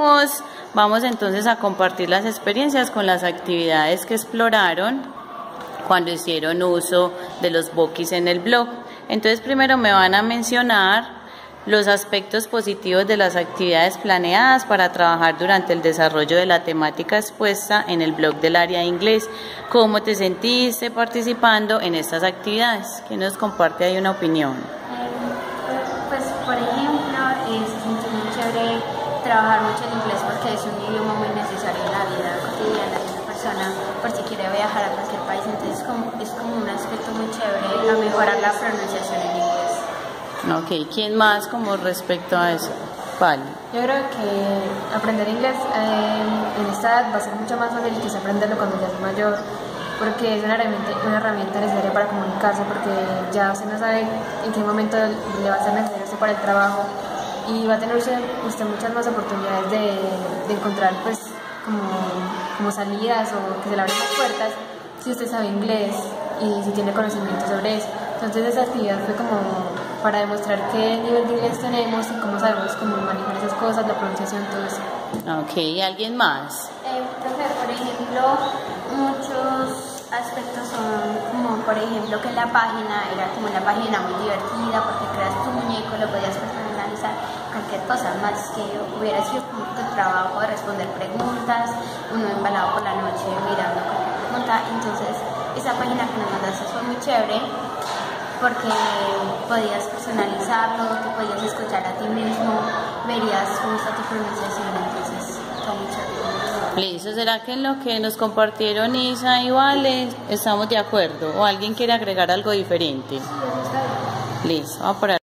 voz, vamos entonces a compartir las experiencias con las actividades que exploraron cuando hicieron uso de los Bookis en el blog. Entonces primero me van a mencionar los aspectos positivos de las actividades planeadas para trabajar durante el desarrollo de la temática expuesta en el blog del área de inglés. ¿Cómo te sentiste participando en estas actividades? ¿Quién nos comparte ahí una opinión? Pues por ejemplo, se sintió muy chévere trabajar mucho en inglés porque es un idioma muy necesario en la vida cotidiana de una persona por si quiere viajar a cualquier país. Entonces es como un aspecto muy chévere a mejorar la pronunciación en inglés. Ok, ¿quién más como respecto a eso? Vale. Yo creo que aprender inglés en esta edad va a ser mucho más fácil que se aprenderlo cuando ya es mayor, porque es una herramienta necesaria para comunicarse, porque ya usted no sabe en qué momento le va a ser necesario para el trabajo y va a tener usted muchas más oportunidades de encontrar pues como salidas o que se le abran las puertas si usted sabe inglés y si tiene conocimiento sobre eso. Entonces esa actividad fue como para demostrar qué nivel de inglés tenemos y cómo sabemos cómo manejar esas cosas, la pronunciación, todo eso. Ok, ¿y alguien más? Profe, por ejemplo, muchos aspectos son como, por ejemplo, que la página era como una página muy divertida porque creas tu muñeco, lo podías personalizar, cualquier cosa más que hubiera sido como tu trabajo de responder preguntas, uno embalado por la noche mirando cualquier pregunta. Entonces, esa página que nos mandaste fue muy chévere porque podías personalizarlo, te podías escuchar a ti mismo, verías cómo está tu pronunciación, entonces fue muy chévere. Listo, ¿será que en lo que nos compartieron Isa y Vale estamos de acuerdo? ¿O alguien quiere agregar algo diferente? Sí, eso está bien. Listo, vamos por ahí.